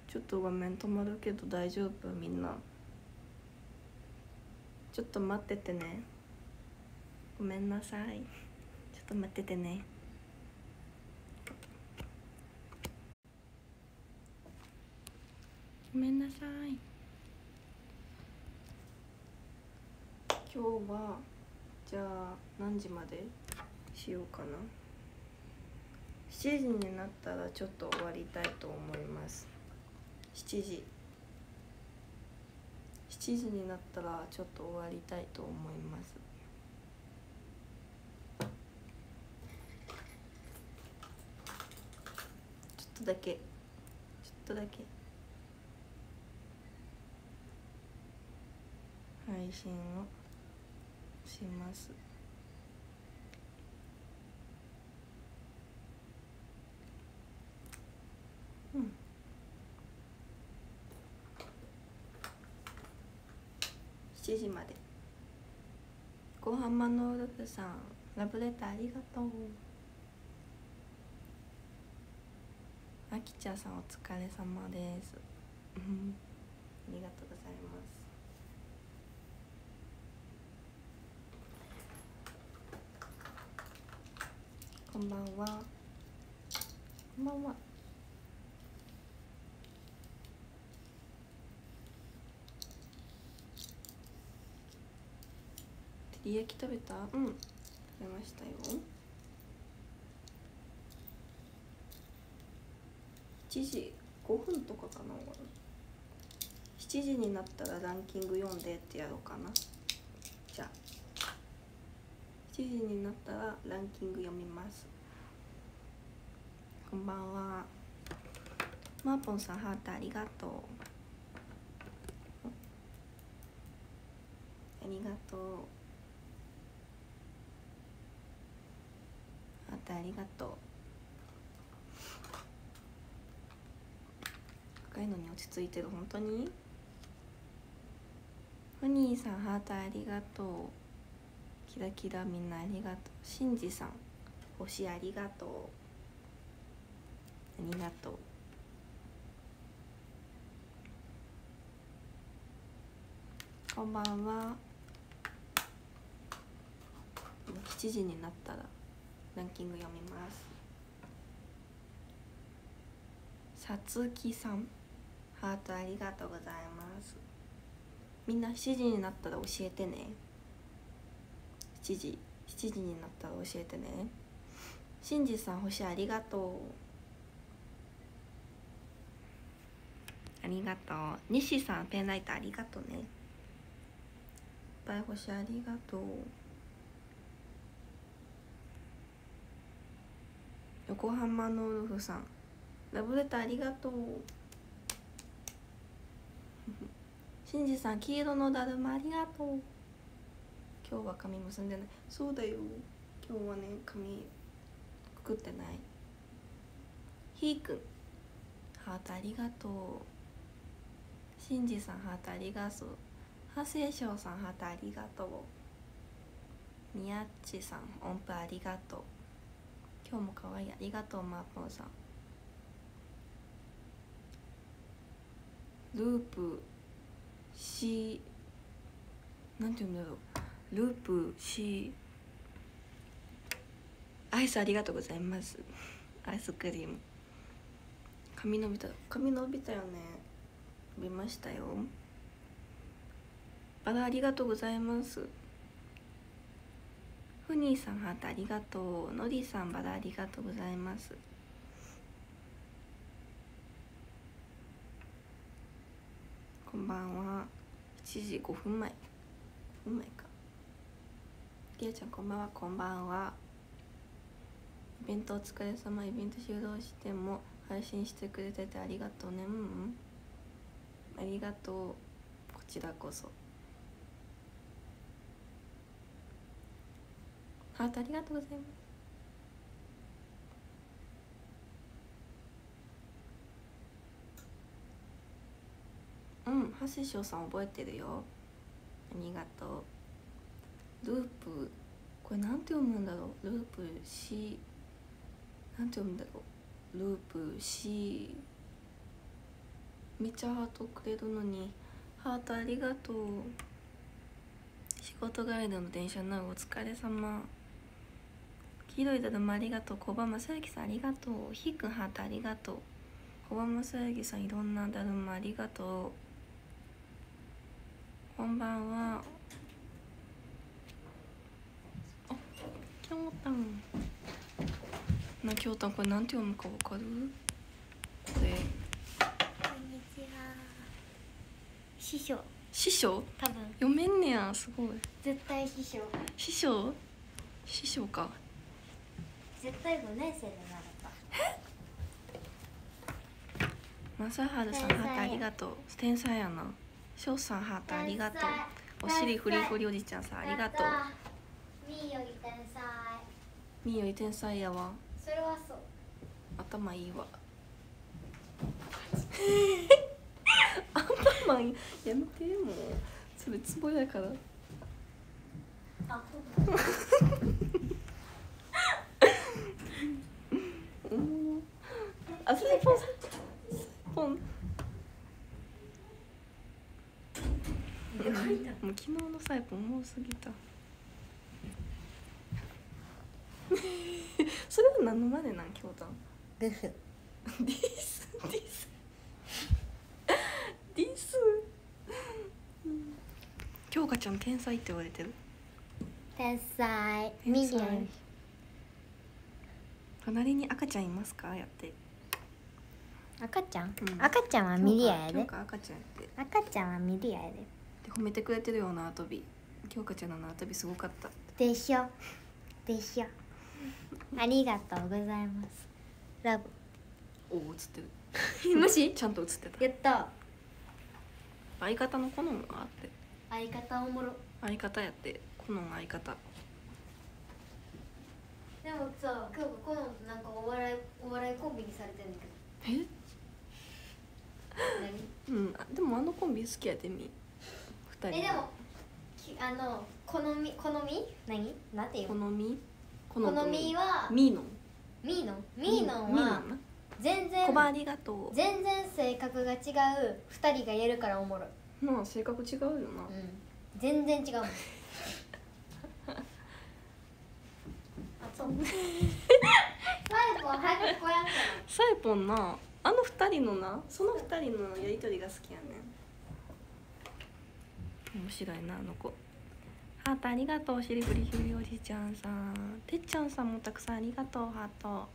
ちょっと画面止まるけど大丈夫？みんなちょっと待っててね。ごめんなさい、ちょっと待っててね。ごめんなさい。今日はじゃあ何時までしようかな。7時になったらちょっと終わりたいと思います。7時になったらちょっと終わりたいと思います。ちょっとだけ配信をします。7時まで。ごはまのウルフさん、ラブレターありがとう。あきちゃさん、お疲れ様です。ありがとうございます。こんばんは。こんばんは。照り焼き食べた？食べましたよ。7時5分とかかな。7時になったらランキング読んでってやろうかな。じゃあ7時になったらランキング読みます。こんばんは。マーポンさん、ハートありがとう。ありがとう。ハートありがとう。赤いのに落ち着いてる。本当に？フニーさん、ハートありがとう。キラキラみんなありがとう。シンジさん、星ありがとう。ありがとう。こんばんは。7時になったらランキング読みます。さつきさん、ハートありがとうございます。みんな7時になったら教えてね。7時になったら教えてね。しんじさん、星ありがとう。ありがとう。西さん、ペンライトありがとうね。いっぱい星ありがとう。横浜のウルフさん、ラブレターありがとう。しんじさん、黄色のだるまありがとう。今日は髪結んでない。そうだよ、今日はね髪くくってない。ひーくん、ハートありがとう。しんじさん、ハートありがとう。はせいしょうさん、ハートありがとう。みやっちさん、音符ありがとう。今日もかわいい、ありがとう。マーポンさん、ループし、なんて言うんだろう、ループし、アイスありがとうございます。アイスクリーム。髪伸びたよね。伸びましたよ。バラありがとうございます。フニーさん、ハートありがとう。ノリさん、バラありがとうございます。こんばんは。7時5分前。5分前か。りあちゃん、こんばんは。こんばんは。イベントお疲れ様。イベント終了しても配信してくれててありがとうね。ありがとう。こちらこそ。ハートありがとうございます。ハセショウさん覚えてるよ。ありがとう。ループ、これなんて読むんだろう。ループし、なんて読むんだろう。ループし、 めっちゃハートくれるのに。ハートありがとう。仕事帰りの電車なお疲れ様。黄色いだるまありがとう。小葉正幸さんありがとう。ひーくんハートありがとう。小葉正幸さんいろんなだるまありがとう。こんばんは。あ、きょうたんな、きょうたんこれなんて読むかわかる？これこんにちは。師匠。 師匠？ 多分読めんねや、すごい。 絶対師匠。 師匠？師匠か。 絶対5年生で習った。 正治さんハートありがとう。天才やな。翔さんハートありがとう。お尻フリフリおじちゃんさんありがとう。 みーより天才。 みーより天才やわ。 それはそう。 頭いいわ。アンパンマンやめて、もうそれツボやから。 あ、 あ、サイポンポン。もう昨日のサイポン多すぎた。それは何のまでなん、きょうたん。 グフ。 ディスディスディス。京香ちゃん天才って言われてる。 天才。 天才ミリオン。 隣に赤ちゃんいますかやって。 赤ちゃん、 うん赤ちゃんはミリアやで。 京香赤ちゃんやって。 赤ちゃんはミリアやで。 で褒めてくれてるような縄跳び。京香ちゃんの縄跳びすごかった。 でしょ。でしょ。ありがとうございます。ラブ。 おお、映ってる。 もしちゃんと映ってた。 やった。 相方の好みがあって。 相方おもろ。 相方やって、好み相方。 でもさ、今日このなんかお笑いコンビにされてんだけど。 え？うん、でもあのコンビ好きやでみ。二人。 でも好み何なんていう好の？ み？ 好みはミーノン。 ミーノンは全然小葉ありがと全然性格が違う2人がやるからおもろい。 う。まあ性格違うよな。 全然違うもん。あと最後は早くこうやったサイポンな、あの二人のな、その二人のやりとりが好きやねん。面白いなあの子。ハートありがとう。しりふりひりおじちゃんさん、てっちゃんさんもたくさんありがとう。ハート。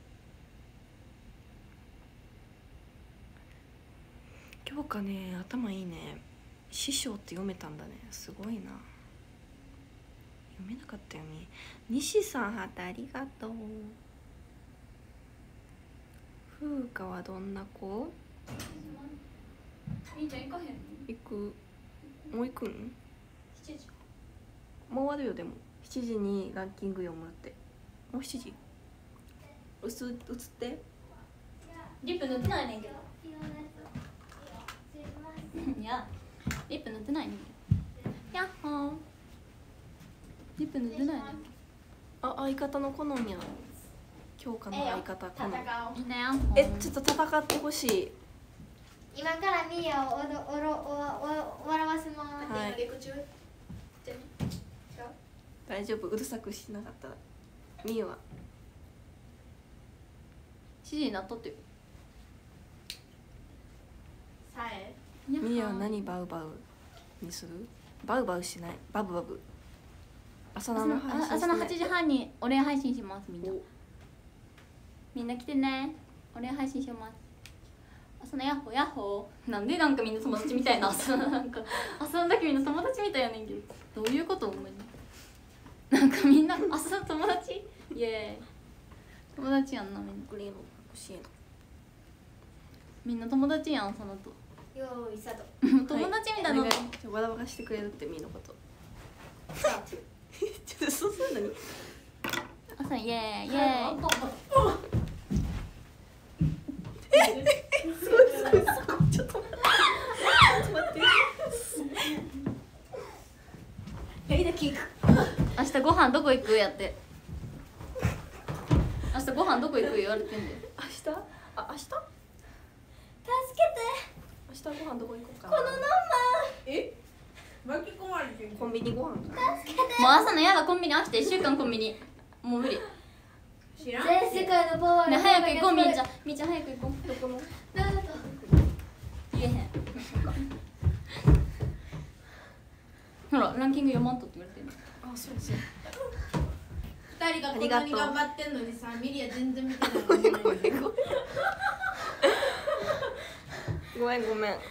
今日かね、頭いいね。師匠って読めたんだね、すごいな。読めなかったよね。西さんハートありがとう。風花はどんな子？ みーちゃん行かへんの？ 行く。もう行くん？ 7時。 もう終わるよ。でも7時にランキング読むって。もう7時。映ってリップ塗ってないねんけど。いや、リップ塗ってないねんけど。やっほー。リップ塗ってないねん。 あ、相方の好みや。京香の相方好み。 みんなやっほー。 ちょっと戦ってほしい。 今からミーを笑わせます。 はい今レクチュー。じゃあね。違う。 大丈夫、うるさくしなかったら。みーは 7時になっとってよ。 さえみーは何バウバウにする？バウバウしない。バブバブ。朝の配信朝の8時半にお礼配信します。みんなおみんな来てね。お礼配信します。朝のヤッホーヤッホー。なんでなんかみんな友達みたいな。朝のなんか朝のだけみんな友達みたいやねんけど、どういうこと？ほんまになんかみんな朝の友達？イエーイ。友達やんな。みんなグリーン欲しいの。 みんな友達やん。そのとよーいスタート。 友達みたいなの。 わらわらしてくれるってみーのこと。ちょっとそうするのに。 朝イエーイイエーイ。 すごいすごいすごい。ちょっと待って。やりだけ行く。 明日ご飯どこ行くやって。明日ご飯どこ行く言われてんで。 明日？あ、明日？ 助けて。 明日したご飯どこ行こうかな。 え巻き込まれてるコンビニご飯かな。 もう朝のやだコンビニ飽きて1週間コンビニもう無理。 知らん全世界のパワーね早く行こうみーちゃんみーちゃん早く行こう。どこの言えへん。ほらランキング読まんとって言われてる。 あ、そうそう。 二人がこんなに頑張ってんのにさミリア全然見てない。 ごめんごめんごめん。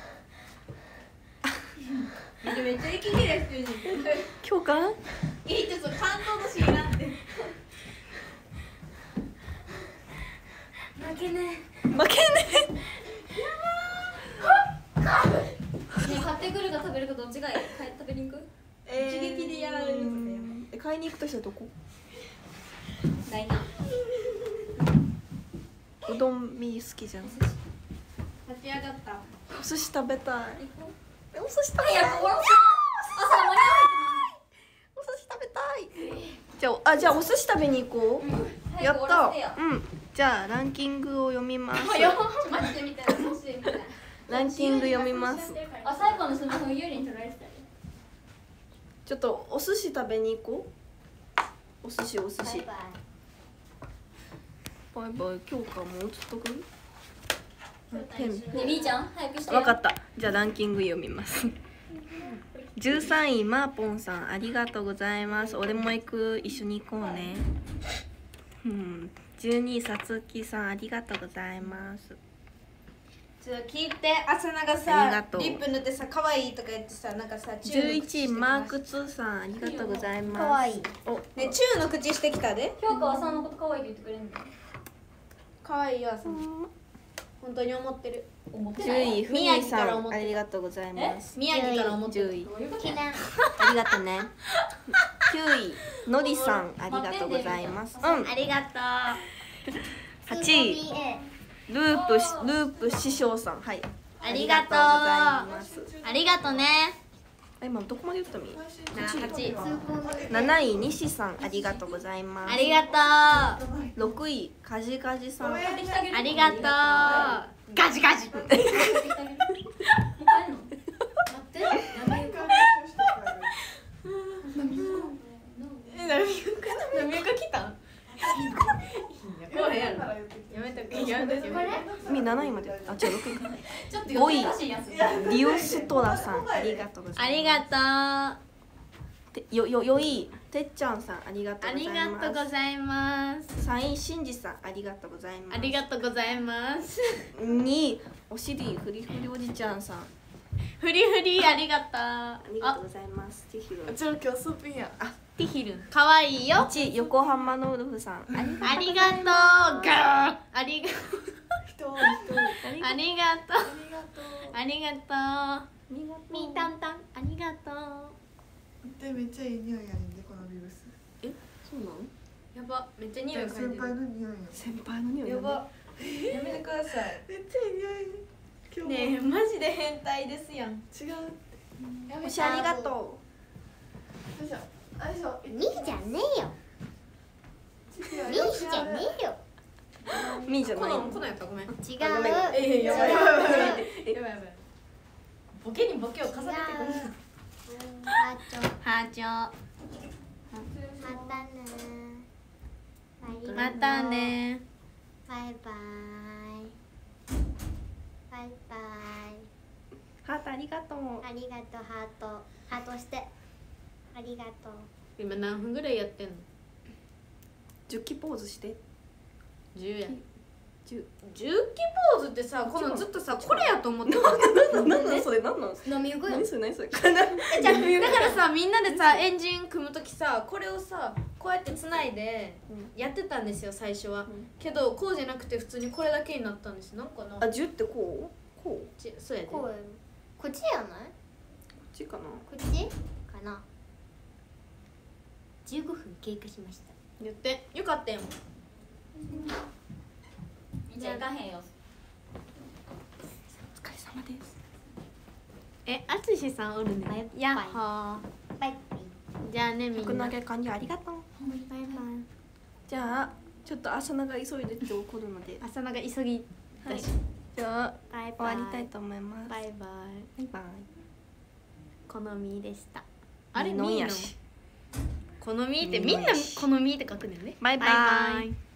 めっちゃ息切れしてるじ今日か？ ゃん。いいってそう感動のシーンなんて。 負けね負けね。 ね買ってくるか食べるかどっちがいい？食べに行く？ 一撃でやられるとかや買いに行くとしたらどこ？ ないな。 うどんみー好きじゃん。 立ち上がった。 お寿司食べたい。お寿司食べたい。 早く終わらせ。朝間にお寿司食べたい。じゃあお寿司食べに行こう。 合わない。 やった早く終わらせよ。 うん。じゃあランキングを読みます。 マジでみたいな欲しいみたいな。 ランキング読みます。 あ最後のスマホ有利に取られてたよ。 ちょっとお寿司食べに行こう。お寿司。 バイバイバイバイ。今日かもう映っとく？ペン。 ねみーちゃん早くして。 わかった。じゃあランキング読みます。13位マーポンさんありがとうございます。俺も行く。一緒に行こうね。12位さつきさんありがとうございます。 ちょっと聞いて、朝菜がありさがとうリップ塗ってさ可愛いとか言ってさなんかさ 11位マーク2さんありがとうございます。 かわいいおね中の口してきたで。 評価はさんのこと可愛いって言ってくれるんだよ。 可愛いよ朝菜。本当に思ってる。 思って 10 ない。 位ふみさんありがとうございます。 宮城から思って 10 る。 位どういうことや。 記念ありがとうね。9位のりさんありがとうございます。 ありがとう 8位ループ師匠さんはいありがとうありがとうございます。 ありがとうねあ今どこまで言ったみ 8 7位西さんありがとうございます。 ありがとう 6位カジカジさんありがとうガジガジもう帰んの？ 波が来た。やめとけやめとけ。 み7位まであ違う6位か。 ちょっと 5位難しいやつ。 リオストラさんありがとうございます。 ありがとう 4位てっちゃんさんありがとうありございます。 がとうございます 3位しんじさんありがとうございます。 ありがとうございます 2位おしりふりふりおじちゃんさんフリフリありがとうありがとうございます。ティヒルちょ今日スープや。 あティヒルかわいいよ 1位横浜のウルフさんありがとうありがとうガーありが人ありがとうありがとうみーたんたんありがとうでめっちゃいい匂いやねんでこのビブス。 そうなの？ やばめっちゃ匂い嗅い先輩でる。 の匂いや。 先輩の匂いやばやめてください。 めっちゃいい匂い。今日もねえマジで変態ですやん。 違う。 や星ありがとよいしょ。あよいしょ。 みーじゃねえよみーじゃねえよう。みーじゃない。 このやったごめん。 違うごめんやばいやばいやばいやばい。ボケにボケを重ねてくる。 ハーチョまたねバイバイバイバイハートありがとう。 ありがとうハートしてありがとう今何分ぐらいやってんの 10期ポーズして。 ？10や。 10。 10期ポーズってさこのずっとさこれやと思ってた。 なんなんそれなんなん？ 飲みゆくよ何それ何それ。 じゃあだからさみんなでさエンジン組むときさこれをさこうやってつないでやってたんですよ最初は、けどこうじゃなくて普通にこれだけになったんです。なんかなあ10ってこう？こう？ そうやで。 こうやろこっちやないこっちかな。 こっちかな15分経過しました言ってよかったよ。 みーちゃん行かへんよ。 お疲れ様です。 あつしさんおるね。 バイバイやっほー。 バイじゃあねみ服んな。 投げ完了ありがとう。 バイバイじゃあちょっと朝菜が急いでって怒るので。 朝菜が急ぎだし。 じゃあバイバイ終わりたいと思います。 バイバイバイバイ。 好みでした。 あれみーのやし。 好みってみんな好みって書くねんね。 バイバイ。